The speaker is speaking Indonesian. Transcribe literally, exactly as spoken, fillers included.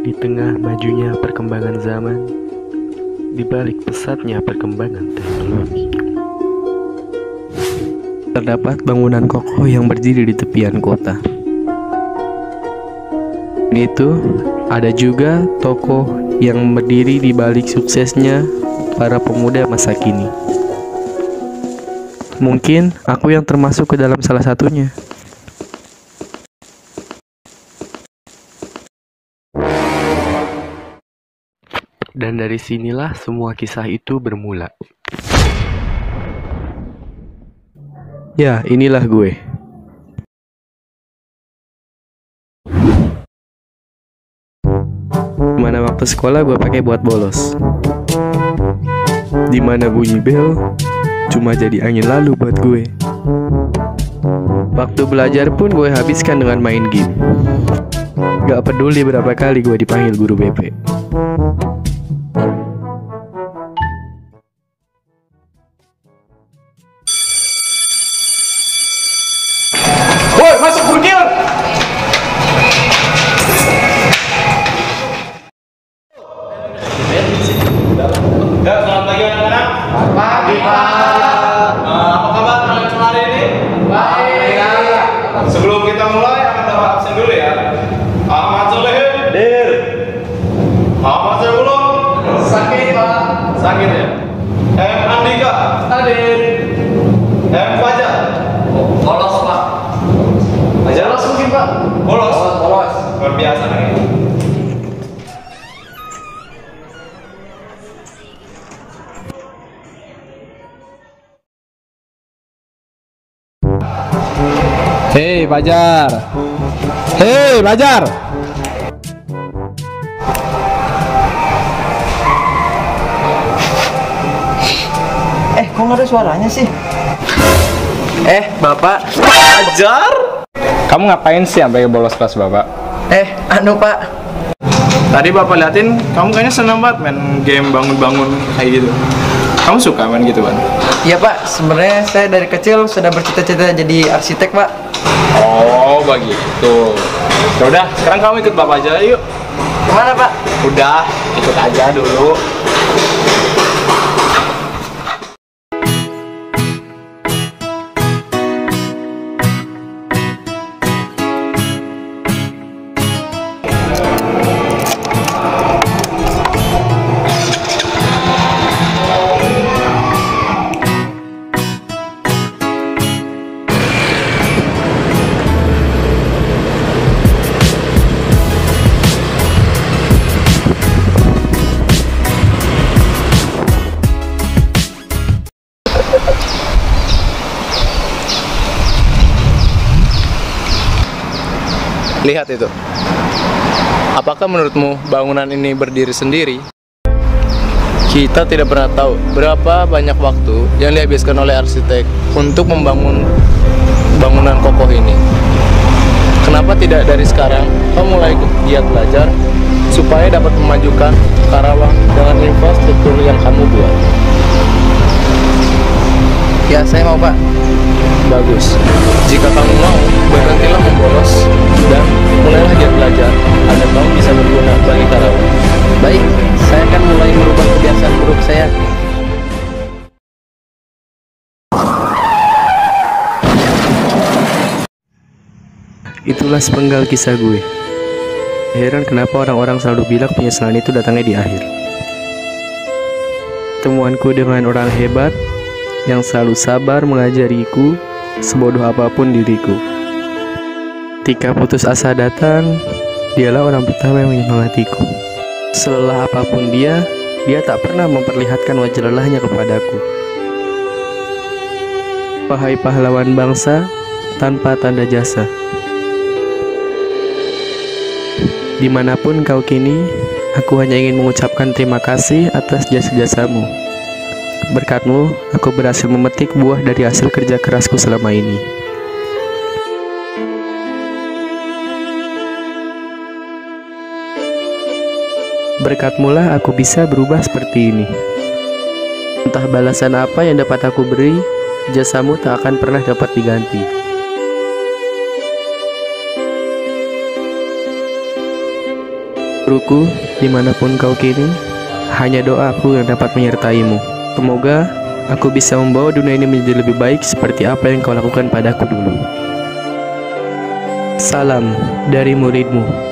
Di tengah majunya perkembangan zaman, di balik pesatnya perkembangan teknologi, terdapat bangunan kokoh yang berdiri di tepian kota. Itu ada juga tokoh yang berdiri di balik suksesnya para pemuda masa kini. Mungkin aku yang termasuk ke dalam salah satunya. Dan dari sinilah semua kisah itu bermula. Ya, inilah gue. Dimana waktu sekolah gue pakai buat bolos. Dimana bunyi bel cuma jadi angin lalu buat gue. Waktu belajar pun gue habiskan dengan main game. Gak peduli berapa kali gue dipanggil guru B P. Woi, masuk burkil! Ya, selamat pagi anak-anak. Pagi, Pak. Uh, apa kabar kalian hari ini? Baik. Sebelum kita mulai, akan dapat absen dulu ya. Ahmad Solehin. Dir. Ahmad Solehin. Sakit, Pak. Sakit ya? M. Andika. Hadir. M. Fajar. Bolos, Pak. Fajar? Bolos mungkin, Pak. Bolos? Bolos. Luar biasa nih. Hei Fajar, hei Fajar. Eh, kok nggak ada suaranya sih? Eh, Bapak Fajar, kamu ngapain sih sampai bolos kelas Bapak? Eh, anu Pak. Tadi Bapak liatin, kamu kayaknya senang banget main game bangun-bangun kayak gitu. Kamu suka main gitu kan? Iya Pak, sebenarnya saya dari kecil sudah bercita-cita jadi arsitek Pak. Oh, begitu. Ya udah, sekarang kamu ikut Bapak aja yuk. Kemana Pak? Udah, ikut aja dulu. Lihat itu. Apakah menurutmu bangunan ini berdiri sendiri? Kita tidak pernah tahu berapa banyak waktu yang dihabiskan oleh arsitek untuk membangun bangunan kokoh ini. Kenapa tidak dari sekarang kamu mulai giat belajar supaya dapat memajukan Karawang dengan infrastruktur yang kamu buat? Ya, saya mau Pak. Bagus. Jika kamu mau, berhentilah membolos dan mulailah giat belajar agar kamu bisa berguna bagi Karawang. Baik, saya akan mulai merubah kebiasaan buruk saya. Itulah sepenggal kisah gue. Heran kenapa orang-orang selalu bilang penyesalan itu datangnya di akhir. Temuanku dengan orang hebat yang selalu sabar mengajariku sebodoh apapun diriku. Ketika putus asa datang, dialah orang pertama yang menyemangatiku. Selelah apapun dia, dia tak pernah memperlihatkan wajah lelahnya kepadaku. Wahai pahlawan bangsa tanpa tanda jasa, dimanapun kau kini, aku hanya ingin mengucapkan terima kasih atas jasa-jasamu. Berkatmu, aku berhasil memetik buah dari hasil kerja kerasku selama ini. Berkatmulah aku bisa berubah seperti ini. Entah balasan apa yang dapat aku beri, jasamu tak akan pernah dapat diganti. Guruku, dimanapun kau kini, hanya doaku yang dapat menyertaimu. Semoga aku bisa membawa dunia ini menjadi lebih baik seperti apa yang kau lakukan padaku dulu. Salam dari muridmu.